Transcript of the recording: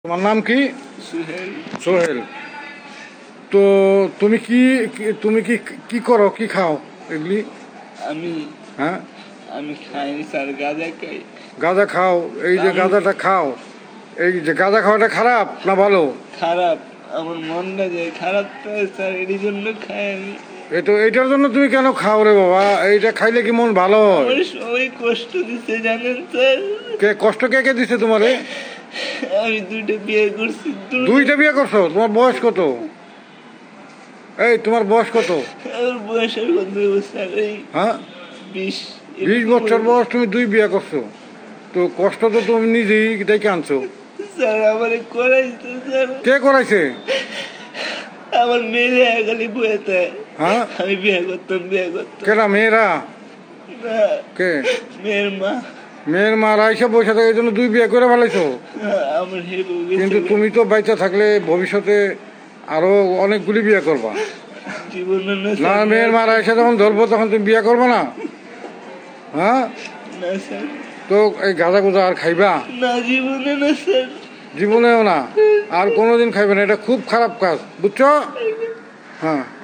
তোমার নাম কি? সোহেল। সোহেল। তো তুমি কি তুমি কি কি করো, কি খাও এগুলি? আমি হ্যাঁ, আমি খাই স্যার, গাঁজা খাই। গাঁজা খাও? এই যে গাঁজাটা খাও, এই যে গাঁজা খাওয়াটা খারাপ না ভালো? খারাপ, আমার মনটা যায় খারাপ তো স্যার, এই জন্য খাই আমি। এইটার জন্য তুমি কেন খাও রে বাবা? এইটা খাইলে কি মন ভালো হয়? আমার সবাই কষ্ট দিচ্ছে জানেন স্যার। কে কষ্ট কে দিছে তোমারে? আমি দুইটা বিয়ে করছি। দুইটা বিয়ে করছো? তোমার বয়স কত? এই তোমার বয়স কত? আমার বয়সের কত স্যার? এই হ্যাঁ, 20 বছর বয়স, তুমি দুই বিয়ে করছো। তো কষ্ট তো তুমি নিজেই ডেকে আনছো। স্যার আমার করাইছে স্যার। কে করাইছে? আমার মেয়ে খালি বইতে। হ্যাঁ, আমি বিয়ে করতাম। কেনা মেয়েরা? না, কে? মেয়ের মা। মেয়ের মারা এসে বসে থাকে, এই জন্য দুই বিয়ে করে ফেলাইছো। আমার কিন্তু তুমি তো বাইচা থাকলে ভবিষ্যতে আরো অনেকগুলি বিয়ে করবা জীবনে না? মেয়ের মারা এসে যখন ধরবো তখন তুমি বিয়ে করবে না? হ্যাঁ, না স্যার। তো এই গাঁজা গুজা আর খাইবা? না, জীবনে না স্যার। জীবনেও না, আর কোনোদিন খাইবে না। এটা খুব খারাপ কাজ, বুঝছো? হ্যাঁ।